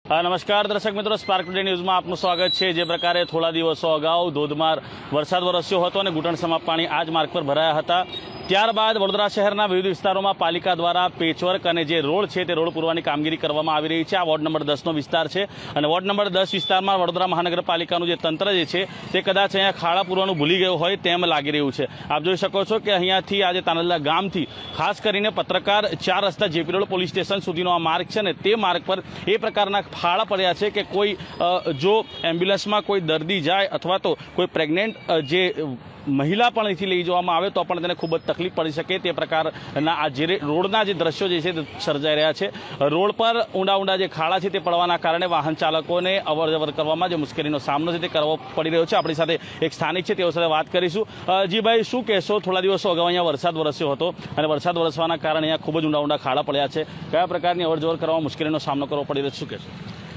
નમસ્કાર દર્શક મિત્રો, સ્પાર્ક ટુડે ન્યૂઝમાં આપનું સ્વાગત છે। જે પ્રકારે થોડા દિવસો અગાઉ ધોધમાર વરસાદ વરસ્યો હતો અને ઘૂંટણસમા પાણી આ જ માર્ગ પર ભરાયા હતા। ત્યારબાદ વડોદરા શહેરના વિવિધ વિસ્તારોમાં પાલિકા દ્વારા પેચવર્ક અને જે રોડ છે તે રોડ પૂરવાની કામગીરી કરવામાં આવી રહી છે। આ વોર્ડ નંબર 10નો વિસ્તાર છે અને વોર્ડ નંબર 10 વિસ્તારમાં વડોદરા મહાનગરપાલિકાનું જે તંત્ર જે છે તે કદાચ અહીંયા ખાડા પૂરવાનું ભૂલી ગયું હોય તેમ લાગી રહ્યું છે। આપ જોઈ શકો છો કે અહીંયાથી આજે તાનલા ગામથી ખાસ કરીને પત્રકાર 4 રસ્તા જેપી રોડ પોલીસ સ્ટેશન સુધીનો આ માર્ગ છે ને તે માર્ગ પર એ પ્રકારના ખાડા પડ્યા છે કે કોઈ જો એમ્બ્યુલન્સમાં કોઈ દર્દી જાય અથવા તો કોઈ પ્રેગ્નેન્ટ જે મહિલા પણ અહીંથી લઈ જવામાં આવે તો પણ તેને ખૂબ જ તકલીફ પડી શકે તે પ્રકારના આ જે રોડના જે દ્રશ્યો જે છે તે સર્જાઈ રહ્યા છે। રોડ પર ઊંડા જે ખાડા છે તે પડવાના કારણે વાહન ચાલકોને અવરજવર કરવામાં જે મુશ્કેલીનો સામનો છે તે કરવો પડી રહ્યો છે। આપણી સાથે એક સ્થાનિક છે, તેઓ સાથે વાત કરીશું। જી ભાઈ, શું કહેશો? થોડા દિવસો અગાઉ અહીંયા વરસાદ વરસ્યો હતો અને વરસાદ વરસવાના કારણે અહીંયા ખૂબ જ ઊંડા ખાડા પડ્યા છે। કયા પ્રકારની અવરજવર કરવામાં મુશ્કેલીનો સામનો કરવો પડી રહ્યો છે, શું કહેશો?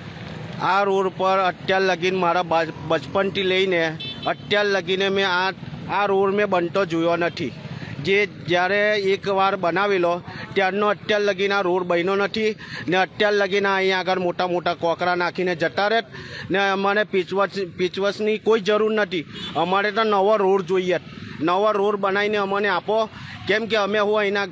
આ રોડ પર અત્યાર લગીને મારા બચપનથી લઈને અત્યાર લગીને મેં આ રોડ મેં બનતો જોયો નથી। જે જ્યારે એકવાર બનાવેલો ત્યારનો અત્યાર લગીને આ રોડ બન્યો નથી ને અત્યાર લગીને અહીંયા આગળ મોટા કોકરા નાખીને જતા રહે ને અમારે પીચવસની કોઈ જરૂર નથી। અમારે તો નવો રોડ જોઈએ, નવો રોડ બનાવીને અમને આપો, કેમ કે અમે હું અહીંના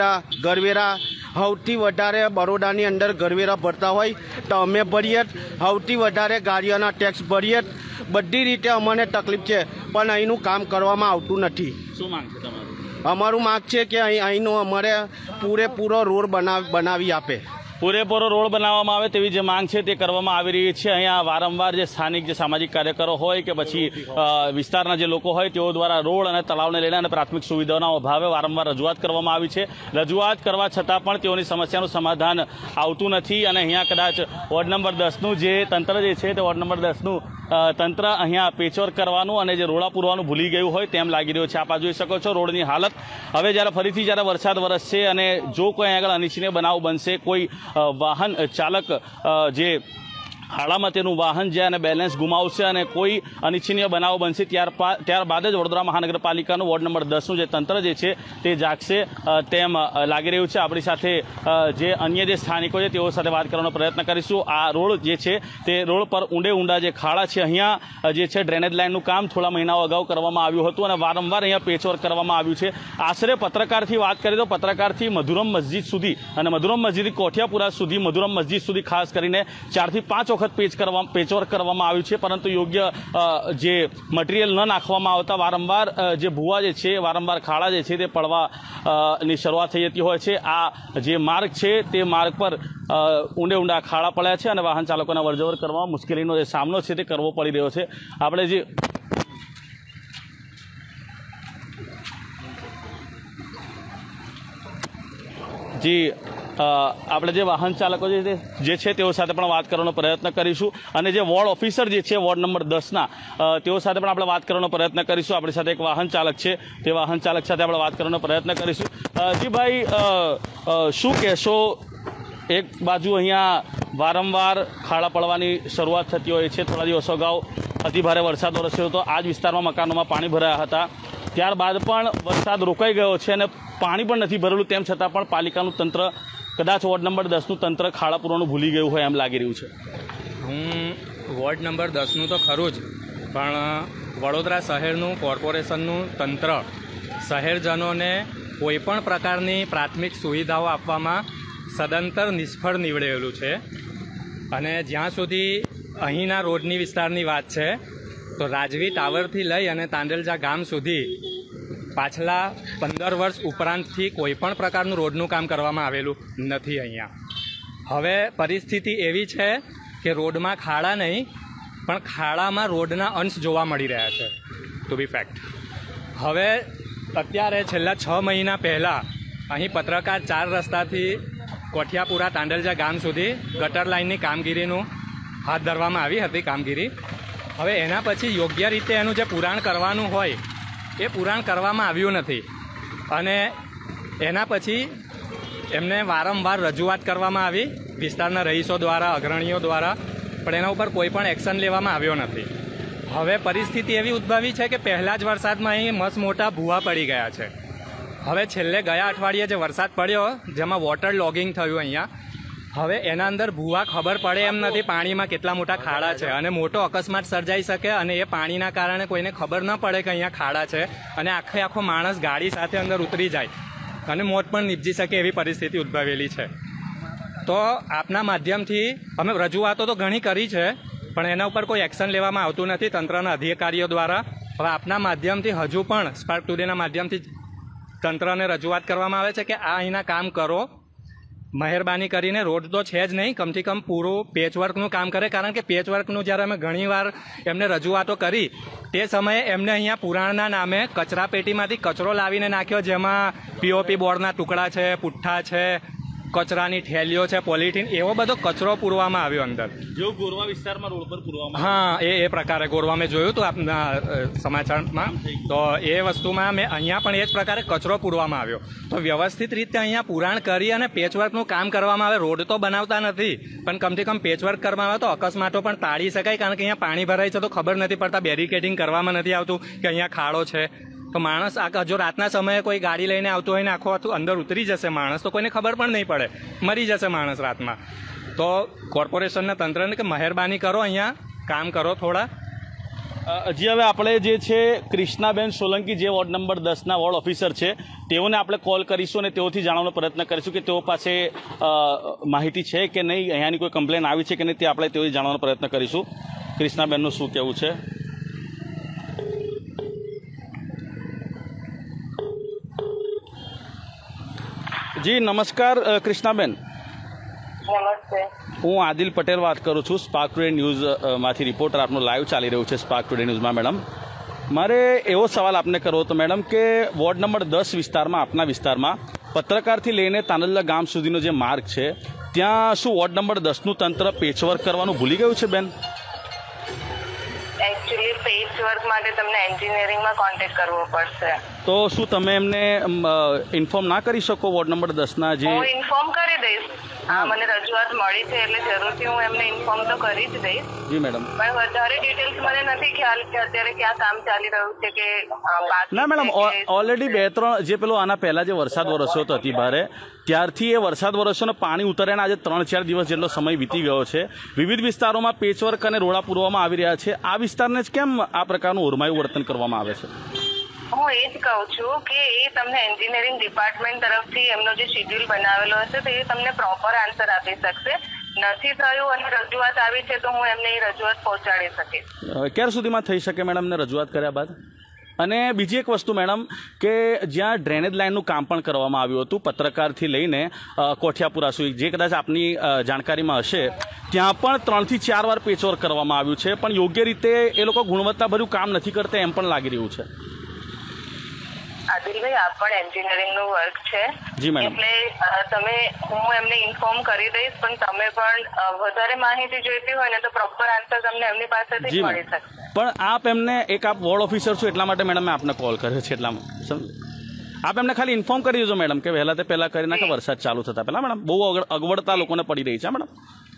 ગરવેરા સૌથી વધારે બરોડાની અંદર ગરવેરા ભરતા હોય તો અમે ભરીએ, સૌથી વધારે ગાડીઓના ટેક્સ ભરીએ, બધી રીતે અમને તકલીફ છે પણ અહીંનું કામ કરવામાં આવતું નથી। શું માંગ છે તમારી? અમારું માંગ છે કે અહીંનો અમારે પૂરેપૂરો રોડ બનાવી આપે, પૂરેપૂરો રોડ બનાવવામાં આવે તેવી જે માંગ છે તે કરવામાં આવી રહી છે। અહીંયા વારંવાર જે સ્થાનિક જે સામાજિક કાર્યકરો હોય કે પછી વિસ્તારના જે લોકો હોય તેઓ દ્વારા રોડ અને તળાવને લઈને અને પ્રાથમિક સુવિધાઓના અભાવે વારંવાર રજૂઆત કરવામાં આવી છે। રજૂઆત કરવા છતાં પણ તેઓની સમસ્યાનું સમાધાન આવતું નથી અને અહીંયા કદાચ વોર્ડ નંબર 10નું જે તંત્ર જે છે તે વોર્ડ નંબર 10નું તંત્ર અહીંયા પેચવર્ક કરવાનું અને જે રોડા પૂરવાનું ભૂલી ગયું હોય તેમ લાગી રહ્યું છે। આપ જોઈ શકો છો રોડની હાલત। હવે ફરીથી જ્યારે વરસાદ વરસશે અને જો કોઈ આગળ અનિચ્છનીય બનાવ બનશે, કોઈ વાહન ચાલક જે ખાડામાં તેનું વાહન જાય અને બેલેન્સ ગુમાવશે અને કોઈ અનિચ્છનીય બનાવ બનશે ત્યારબાદ જ વડોદરા મહાનગરપાલિકાનું વોર્ડ નંબર 10નું જે તંત્ર જે છે તે જાગશે તેમ લાગી રહ્યું છે। આપણી સાથે જે અન્ય જે સ્થાનિકો છે તેઓ સાથે વાત કરવાનો પ્રયત્ન કરીશું। આ રોડ જે છે તે રોડ પર ઊંડા જે ખાડા છે, અહીંયા જે છે ડ્રેનેજ લાઇનનું કામ થોડા મહિનાઓ અગાઉ કરવામાં આવ્યું હતું અને વારંવાર અહીંયા પેચવર્ક કરવામાં આવ્યું છે। આશરે પત્રકારથી વાત કરીએ તો પત્રકારથી મધુરમ મસ્જિદ સુધી અને મધુરમ મસ્જિદ કોઠિયાપુરા સુધી, મધુરમ મસ્જિદ સુધી ખાસ કરીને 4 થી 5 વખત પેચવર્ક કરવામાં આવ્યું છે, પરંતુ યોગ્ય જે મટીરિયલ ન નાખવામાં આવતા વારંવાર જે ભૂવા જે છે, વારંવાર ખાડા જે છે તે પડવાની શરૂઆત થઈ જતી હોય છે। આ જે માર્ગ છે તે માર્ગ પર ઊંડા ખાડા પડ્યા છે અને વાહન ચાલકોને અવરજવર કરવામાં મુશ્કેલીનો જે સામનો છે તે કરવો પડી રહ્યો છે। આપણે જે આપણે જે વાહન ચાલકો જે છે તેઓ સાથે પણ વાત કરવાનો પ્રયત્ન કરીશું અને જે વોર્ડ ઓફિસર જે છે વોર્ડ નંબર 10ના તેઓ સાથે પણ આપણે વાત કરવાનો પ્રયત્ન કરીશું। આપણી સાથે એક વાહન ચાલક છે, તે વાહન ચાલક સાથે આપણે વાત કરવાનો પ્રયત્ન કરીશું। જી ભાઈ, શું કહેશો? એક બાજુ અહીંયા વારંવાર ખાડા પડવાની શરૂઆત થતી હોય છે। થોડા દિવસો અગાઉ અતિભારે વરસાદ વરસ્યો હતો, આ જ વિસ્તારમાં મકાનોમાં પાણી ભરાયા હતા, ત્યારબાદ પણ વરસાદ રોકાઈ ગયો છે અને પાણી પણ નથી ભરેલું, તેમ છતાં પણ પાલિકાનું તંત્ર કદાચ વોર્ડ નંબર 10નું તંત્ર ખાડા પૂરવાનું ભૂલી ગયું હોય એમ લાગી રહ્યું છે। વોર્ડ નંબર 10નું તો ખરું જ, પણ વડોદરા શહેરનું કોર્પોરેશનનું તંત્ર શહેરજનોને કોઈપણ પ્રકારની પ્રાથમિક સુવિધાઓ આપવામાં સદંતર નિષ્ફળ નીવડેલું છે। અને જ્યાં સુધી અહીંના રોડની વિસ્તારની વાત છે તો રાજવી ટાવરથી લઈ અને તાંડલજા ગામ સુધી પાછલા 15 વર્ષ ઉપરાંતથી કોઈપણ પ્રકારનું રોડનું કામ કરવામાં આવેલું નથી। અહીંયા હવે પરિસ્થિતિ એવી છે કે રોડમાં ખાડા નહીં પણ ખાડામાં રોડના અંશ જોવા મળી રહ્યા છે, ટુ બી ફેક્ટ। હવે અત્યારે છેલ્લા 6 મહિના પહેલાં અહીં પત્રકાર 4 રસ્તાથી કોઠિયાપુરા તાંડલજા ગામ સુધી ગટર લાઇનની કામગીરીનું હાથ ધરવામાં આવી હતી કામગીરી। હવે એના પછી યોગ્ય રીતે એનું જે પુરાણ કરવાનું હોય એ પુરાણ કરવામાં આવ્યું નથી અને એના પછી એમને વારંવાર રજૂઆત કરવામાં આવી વિસ્તારના રહીશો દ્વારા, અગ્રણીઓ દ્વારા, પણ એના ઉપર કોઈ પણ એક્શન લેવામાં આવ્યો નથી। હવે પરિસ્થિતિ એવી ઉદ્ભવી છે કે પહેલા જ વરસાદમાં અહીં મસ્ત મોટા ભૂવા પડી ગયા છે। હવે છેલ્લે ગયા અઠવાડિયે જે વરસાદ પડ્યો જેમાં વોટર લોગિંગ થયું અહીંયા, હવે એના અંદર ભૂવા ખબર પડે એમ નથી પાણીમાં કેટલા મોટા ખાડા છે અને મોટો અકસ્માત સર્જાઈ શકે અને એ પાણીના કારણે કોઈને ખબર ન પડે કે અહીંયા ખાડા છે અને આખો માણસ ગાડી સાથે અંદર ઉતરી જાય અને મોત પણ નીપજી શકે એવી પરિસ્થિતિ ઉદ્ભવેલી છે. તો આપના માધ્યમથી અમે રજૂઆતો તો ઘણી કરી છે પણ એના ઉપર કોઈ એક્શન લેવામાં આવતું નથી તંત્રના અધિકારીઓ દ્વારા. હવે આપના માધ્યમથી હજુ પણ સ્પાર્ક ટુડેના માધ્યમથી તંત્રને રજૂઆત કરવામાં આવે છે કે આ અહીંના કામ કરો, મહેરબાની કરીને. રોડ તો છે જ નહીં, કમથી કમ પૂરું પેચવર્કનું કામ કરે, કારણ કે પેચવર્કનું જ્યારે અમે ઘણીવાર એમને રજૂઆતો કરી તે સમયે એમને અહીંયા પુરાણના નામે કચરા પેટીમાંથી કચરો લાવીને નાખ્યો, જેમાં પીઓપી બોર્ડના ટુકડા છે, પુઠ્ઠા છે, કચરાની થેલીઓ છે, પોલિથીન, એવો બધો કચરો પૂરવામાં આવ્યો અંદર. જો ગોરવા વિસ્તારમાં રોડ પર પૂરવામાં હા, એ પ્રકારે ગોરવા મેં જોયું હતું આપના સમાચારમાં. તો એ વસ્તુમાં મેં અહીંયા પણ એ જ પ્રકારે કચરો પૂરવામાં આવ્યો. તો વ્યવસ્થિત રીતે અહીંયા પુરાણ કરી અને પેચવર્કનું કામ કરવામાં આવે. રોડ તો બનાવતા નથી પણ કમથી કમ પેચવર્ક કરવામાં આવે તો અકસ્માતો પણ ટાળી શકાય, કારણ કે અહીંયા પાણી ભરાય છે તો ખબર નથી પડતા, બેરિકેડિંગ કરવામાં નથી આવતું કે અહીંયા ખાડો છે. તો માણસ જો રાતના સમયે કોઈ ગાડી લઈને આવતો હોય ને આખો અંદર ઉતરી જશે માણસ, તો કોઈને ખબર પણ નહીં પડે, મરી જશે માણસ રાતમાં. તો કોર્પોરેશનના તંત્રને કે મહેરબાની કરો, અહીંયા કામ કરો થોડા. હજી હવે આપણે જે છે કૃષ્ણાબેન સોલંકી, જે વોર્ડ નંબર 10ના વોર્ડ ઓફિસર છે, તેઓને આપણે કોલ કરીશું અને તેઓથી જાણવાનો પ્રયત્ન કરીશું કે તેઓ પાસે માહિતી છે કે નહીં, અહીંયાની કોઈ કમ્પ્લેન આવી છે કે નહીં, તે આપણે તેઓથી જાણવાનો પ્રયત્ન કરીશું. કૃષ્ણાબેનનું શું કહેવું છે? જી નમસ્કાર કૃષ્ણાબેન. નમસ્તે. હું આદિલ પટેલ વાત કરું છું, સ્પાર્ક ટુડે ન્યૂઝમાંથી રિપોર્ટર. આપનું લાઈવ ચાલી રહ્યું છે સ્પાર્ક ટુડે ન્યૂઝમાં. મેડમ, મારે એવો સવાલ આપને કરવો હતો મેડમ કે વોર્ડ નંબર 10 વિસ્તારમાં, આપના વિસ્તારમાં પત્રકારથી લઈને તાનલ્લા ગામ સુધીનો જે માર્ગ છે, ત્યાં શું વોર્ડ નંબર 10નું તંત્ર પેચવર્ક કરવાનું ભૂલી ગયું છે બેન? એકચ્યુઅલી પેચવર્ક માટે તમને એન્જિનિયરિંગમાં કોન્ટેક્ટ કરવો પડશે. તો શું તમે એમને ઇન્ફોર્મ ના કરી શકો વોર્ડ નંબર 10ના જે? હું ઇન્ફોર્મ કરી દઈશ. હા, મને રજૂઆત મળી છે એટલે જરૂરથી હું એમને ઇન્ફોર્મ તો કરી જ દઈશ. જી મેડમ. પણ વધારે ડિટેલ્સ મને નથી ખ્યાલ કે અત્યારે ક્યાં કામ ચાલી રહ્યું છે કે ના મેડમ, ઓલરેડી 2-3 જે પેલો આના પહેલા જે વરસાદ વરસ્યો હતો અતિ ભારે, ત્યારથી એ વરસાદ વરસ્યો ને પાણી ઉતર્યાને આજે 3-4 દિવસ જેટલો સમય વીતી ગયો છે. વિવિધ વિસ્તારોમાં પેચવર્ક અને રોડા પૂરવામાં આવી રહ્યા છે. આ વિસ્તારને જ કેમ આ પ્રકારનું ઓરમાયું વર્તન કરવામાં આવે છે? હું એ જ કહું છું કે એ તમને એન્જિનિયરિંગ ડિપાર્ટમેન્ટ તરફથી એમનો જે શેડ્યુલ બનાવેલો હશે તો એ તમને પ્રોપર આન્સર આપી શકશે. નથી થયું અને રજૂઆત આવી છે તો હું એમને એ રજૂઆત પહોંચાડી શકીશ. ક્યાર સુધીમાં થઈ શકે મેડમ ને રજૂઆત કર્યા બાદ? અને બીજી એક વસ્તુ મેડમ કે જ્યાં ડ્રેનેજ લાઇનનું કામ પણ કરવામાં આવ્યું હતું પત્રકારથી લઈને કોઠિયાપુરા સુધી, જે કદાચ આપની જાણકારીમાં હશે, ત્યાં પણ 3 થી 4 વાર પેચવર્ક કરવામાં આવ્યું છે, પણ યોગ્ય રીતે એ લોકો ગુણવત્તાભર્યું કામ નથી કરતા એમ પણ લાગી રહ્યું છે. આદિલભાઈ, આ પણ એન્જિનિયરિંગનું વર્ક છે. જી મેડમ. એટલે હું એમને ઇન્ફોર્મ કરી દઈશ, પણ તમે પણ વધારે માહિતી જોઈતી હોય ને તો પ્રોપર આન્સર તમને એમની પાસેથી જ મળી શકશે. પણ આપ એમને આપ વોર્ડ ઓફિસર છો એટલા માટે મેડમ મેં આપને કોલ કર્યો છે. એટલામાં આપ એમને ખાલી ઇન્ફોર્મ કરી દેજો મેડમ કે વહેલા તે પહેલા કરી નાખે વરસાદ ચાલુ થતા પહેલા. મેડમ, બહુ અગવડતા લોકોને પડી રહી છે મેડમ.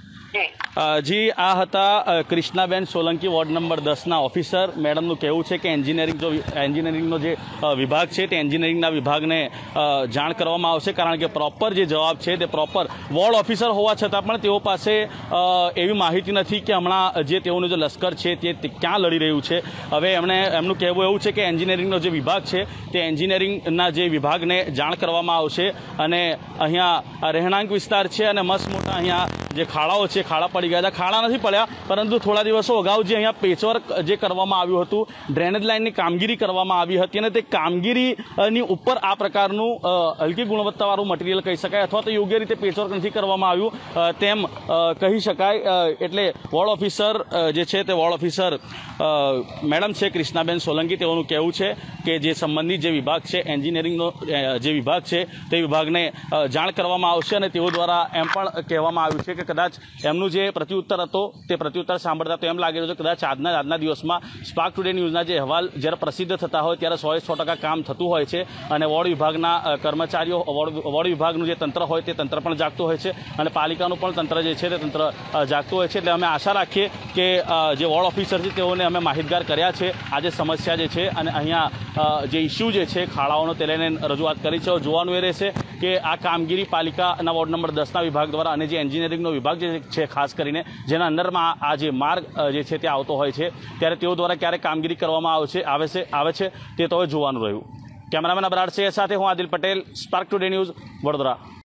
જી, આ હતા કૃષ્ણાબેન સોલંકી, વોર્ડ નંબર 10ના ઓફિસર. મેડમનું કહેવું છે કે એન્જિનિયરિંગનો જે વિભાગ છે તે એન્જિનિયરિંગના વિભાગને જાણ કરવામાં આવશે, કારણ કે પ્રોપર જે જવાબ છે તે પ્રોપર વોર્ડ ઓફિસર હોવા છતાં પણ તેઓ પાસે એવી માહિતી નથી કે હમણાં જે તેઓનું જે લશ્કર છે તે ક્યાં લડી રહ્યું છે. હવે એમનું કહેવું એવું છે કે એન્જિનિયરિંગનો જે વિભાગ છે તે એન્જિનિયરિંગના જે વિભાગને જાણ કરવામાં આવશે. અને અહીંયા રહેણાંક વિસ્તાર છે અને મસ્ત મોટા અહીંયા જે ખાડાઓ છે, ખાડા પડી ગયા હતા. ખાડા નથી પડ્યા, પરંતુ થોડા દિવસો અગાઉ જે અહીંયા પેચવર્ક જે કરવામાં આવ્યું હતું, ડ્રેનેજ લાઇનની કામગીરી કરવામાં આવી હતી અને તે કામગીરીની ઉપર આ પ્રકારનું હલકી ગુણવત્તાવાળું મટીરિયલ કહી શકાય, અથવા તો યોગ્ય રીતે પેચવર્ક નથી કરવામાં આવ્યું તેમ કહી શકાય. એટલે વોર્ડ ઓફિસર જે છે તે વોર્ડ ઓફિસર મેડમ છે કૃષ્ણાબેન સોલંકી, તેઓનું કહેવું છે કે જે સંબંધિત જે વિભાગ છે, એન્જિનિયરિંગનો જે વિભાગ છે તે વિભાગને જાણ કરવામાં આવશે. અને તેઓ દ્વારા એમ પણ કહેવામાં આવ્યું છે કે કદાચ એમનું જે પ્રત્યુત્તર હતો તે પ્રત્યુત્તર સાંભળતા તો એમ લાગી રહ્યું છે કદાચ આજના દિવસમાં સ્પાર્ક ટુડે ન્યૂઝના જે અહેવાલ જ્યારે પ્રસિદ્ધ થતા હોય ત્યારે 100% કામ થતું હોય છે અને વોર્ડ વિભાગના કર્મચારીઓ, વોર્ડ વિભાગનું જે તંત્ર હોય તે તંત્ર પણ જાગતું હોય છે અને પાલિકાનું પણ તંત્ર જે છે તે તંત્ર જાગતું હોય છે. એટલે અમે આશા રાખીએ કે જે વોર્ડ ઓફિસર છે તેઓને અમે માહિતગાર કર્યા છે આ જે સમસ્યા જે છે અને અહીંયા જે ઇસ્યુ જે છે ખાડાઓનો તે લઈને રજૂઆત કરી છે. જોવાનું એ રહેશે કે આ કામગીરી પાલિકાના વોર્ડ નંબર 10ના વિભાગ દ્વારા અને જે એન્જિનિયરિંગનો વિભાગ જે છે ખાસ કરીને જેના અંદરમાં આ જે માર્ગ જે છે તે આવતો હોય છે ત્યારે તેઓ દ્વારા ક્યારે કામગીરી કરવામાં આવે છે તે તો હવે જોવાનું રહ્યું. કેમેરામેન અબરાર સિંહ સાથે હું Adil Patel, spark today news, Vadodara.